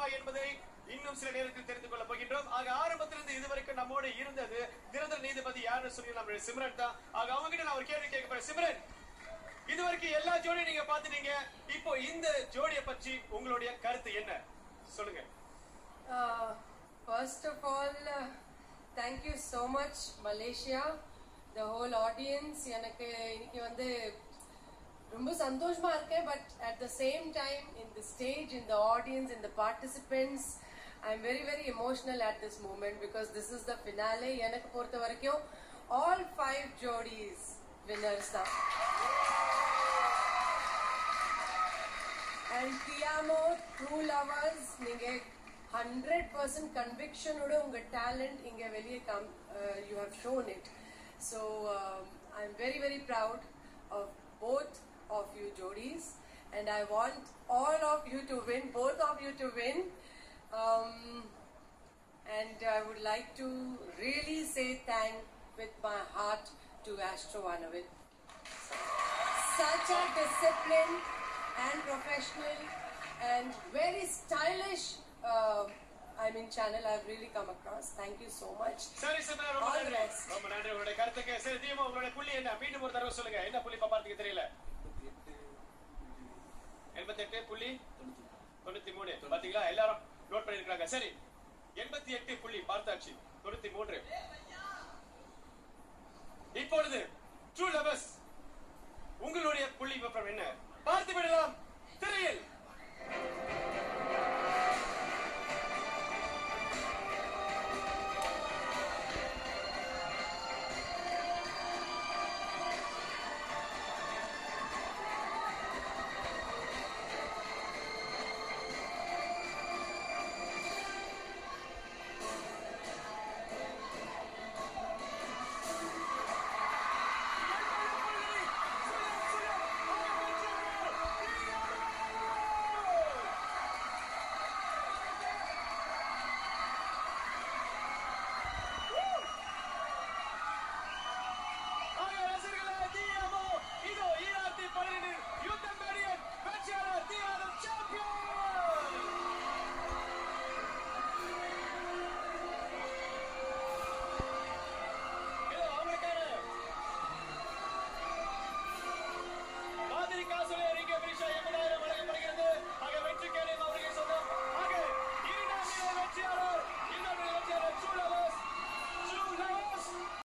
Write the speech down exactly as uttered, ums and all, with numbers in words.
இருக்குமா என்பதை இன்னும் சில நேரத்தில் தெரிந்து கொள்ள போகின்றோம். ஆக ஆரம்பத்திலிருந்து இதுவரைக்கும் நம்மோட இருந்தது நிரந்தர நீதிபதி யாருன்னு சொல்லி நம்ம சிம்ரன் தான். ஆக அவங்க கிட்ட நான் ஒரு கேள்வி கேட்க போறேன். சிம்ரன், இதுவரைக்கும் எல்லா ஜோடியும் நீங்க பாத்துட்டீங்க, இப்போ இந்த ஜோடியை பற்றி உங்களுடைய கருத்து என்ன சொல்லுங்க. First of all thank you so much Malaysia, the whole audience. எனக்கு இன்னைக்கு வந்து ரொம்ப சந்தோஷமா இருக்கேன். But at the same time in the stage, in the audience, in the participants, I'm very very emotional at this moment because this is the finale. எனக்கு பொறுத்த வரைக்கும் all five jodis winners தான். And Tiamo, True Lovers, நீங்க one hundred percent conviction oda unga talent inga veliye kam uh, you have shown it. So um, I'm very very proud of both of you jodis, and I want all of you to win, both of you to win. Um, and I would like to really say thank with my heart to Astro Vanavit. Such a disciplined and professional and very stylish uh, I mean channel I've really come across. Thank you so much. சரி சந்திரா, ரொம்ப நன்றி. ரொம்ப நன்றி உங்களுடைய கருத்துக்கு. சரி தீமா, உங்களுடைய புள்ளி என்ன? மீண்டும் ஒரு தடவை சொல்லுங்க. என்ன புள்ளி பாப்பார்த்துக்கு தெரியல? எண்பத்தி எட்டு புள்ளி தொண்ணூத்தி மூணு. பாத்தீங்களா, எல்லாரும் நோட் பண்ணிருக்காங்க. சரி, எண்பத்தி எட்டு புள்ளி பார்த்தாச்சு, தொண்ணூத்தி மூன்று. இப்பொழுது ட்ரூ லவர்ஸ்